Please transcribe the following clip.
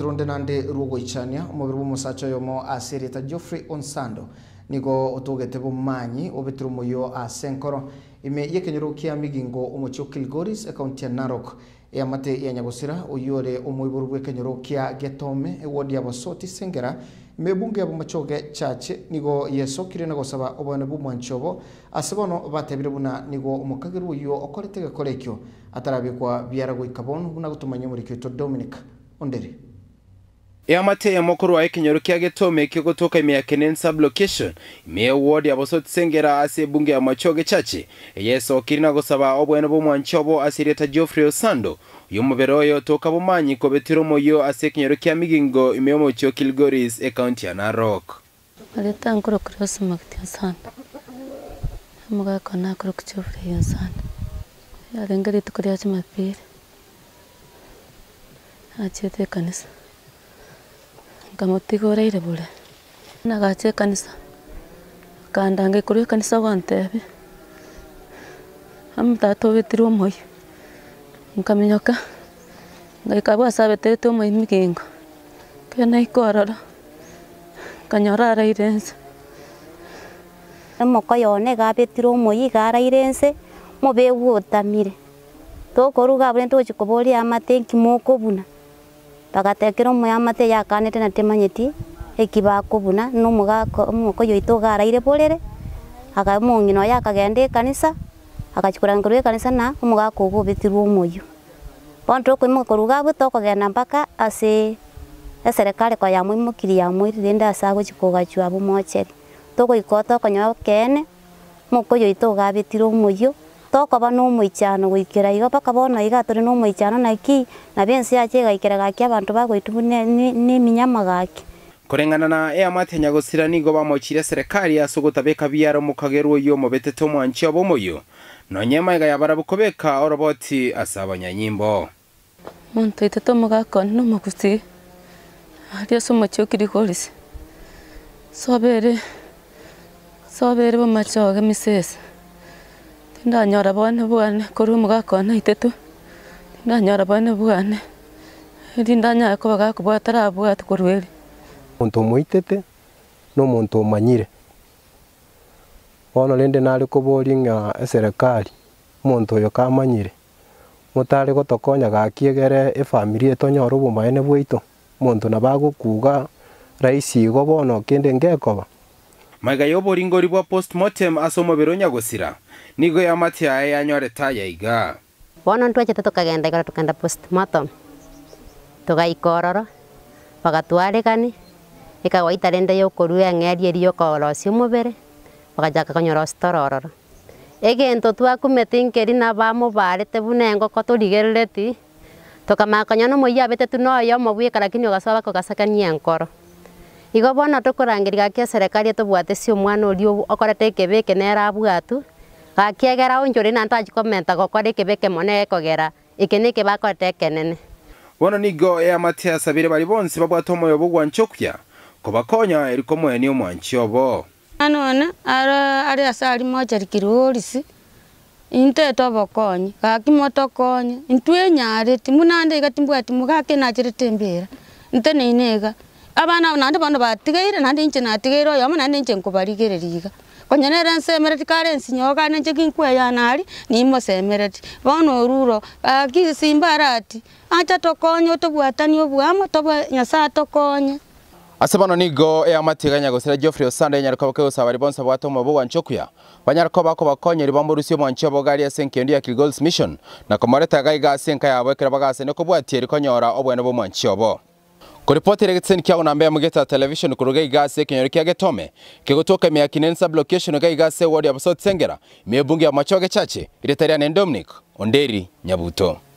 turonde nande rugo ichania umubiri w'umusacha yomo asirita Geoffrey Onsando nigo utugete bumanyi obetru muyo asenkoro ime yekenyero kia migingo umucho Kilgoris account ya Narok ya mate ya Nyagosira uyore umuyiburu bwekenyero kia Getome wodi abasoti sengera mebunge abumachoge chache nigo yesokire na gosaba obone bumwanchobo asebono batebire buna nigo umukagiru uyo okoretege kolekyo atarabikwa biarago ikabonu buna gutumanya muri kito Dominic Onderi Yamate ya mokuru wa ekenyoro kia Getome kiogotoka imiakenen sublocation ime ward ya bosoti sengera ase bunge ya machoge chache yeso kirina gosaba obwene bumwanchobo asireta Geoffrey Onsando yomuberoyo toka bumanyi ko betiro moyo ase ekenyoro kia migingo ime omocho Kilgoris account ya Narok aleta nkoro cross maktia sana muga kona koro Geoffrey Onsando yarengeri tukoria chimapiri achete kanisa kamotigora ire bure nagache kanisa kandange kuri kanisa wantebi amtato betiro moyo nkamenyoka ngaikabwa sabete to moyo mikingo kena ikorora kanyora irense amoko yone gabetiro moyo gara irense mobe wutamire to koruga bure to chikobori amatenki moko buna bagatekero muyamate yakanete na temanyeti ekibakobuna no mugako yoito garaire borere akamungino yakagende kanisa akachikurangurwe kanisa na umugako gobetirwo moyo bonto ko mukoruga butokogenda mpaka ase serikali kwa yamwe mukiri yamwe renda asago chikogachwa bumocheri toko ikoto konyo kene muko yoito gabetirwo moyo toko bano muichano gwikira igo paka bona iga turi no muichano naki na bensi yache gaikira gaki abantu bagwitubune ni minyama gaki kurengana na Yamate Nyagosira nigo bamochire serikali asogotabeka biaro mukageru yo mobetete mwanchi abomoyo nonyema iga yabara bukobeka oroboti asabanya nyimbo muntu iteto mugako no mukusi ari asomocho Kilgoris sobere bomachoge misese ndanyora bone bwane kuri mugako na iteto ndanyora bone bwane ndanya ko bagako batarabwata kurweri muntu muitete no muntu umanyire ono lende nali kuboringa serikali muntu yo kamanyire mutari gotokonya gakiegere efamily etonyora obumaene bwito muntu nabagukuga raisi go bono kende ngekoba Maiga yoboringori bwa postmortem asomobero Nyagosira nigo Yamate yanyoreta yaiga bono ntwache tukagenda igora tukanda postmortem tugaikororo bagatwaregani ikawaita rende yo koruya ngeri eriyo kolosi umubere bagajaka konyora storororo egento twakumetinkeri na bamo barete bunengo ko turigerereti tukamakanya no moya betetu no yo mobwika lakini ugasaba ko gasakania nkoro igo bona tukurangirira kia serikali tubwate cio mwana urio okorete kebeke nera bwatu gakiegera onjori na ntaji komenta gokore kebeke mone kogera ikeneke bakote kenene bona nigo Yamate asabire bari bonse babwato moyo bugwanchokya kobakonya eriko mweni omwanchi obo anone ari asali moja Kilgoris inte tobokonye gakimotokonye intwenyare timunande igatimbwati mugake najirete mbera inte neinega abana nande bano batigaire nande inche natigairo yo nande inche nkubarigereriga konyenera nsemereti karensi nyoga nje kinkwe yanari nimo semereti bono ruro akisimbarati acha tokonye tobwatani obwamo toba nyasa tokonye asabano nigo Yamate Nyagosira Geoffrey Onsando nyarako ke usabari bonsa bwato mobo wanchokuya banyarako bako bakonye ribamburusyo mwanchi obogari asenkendi ya Kilgoris mission na komoreta gaiga asenka yabwekera bagase no kubwatiye rikonyora obwene bo mwanchi obo Kuripoti regetseni kia unambea mugeta television kurugai gase kenyori kia Getome kegotoka imiakinen sublocation gai gase wadi ya basoti sengera miebungi ya machoge chache iretaria Dominic Onderi Nyabuto.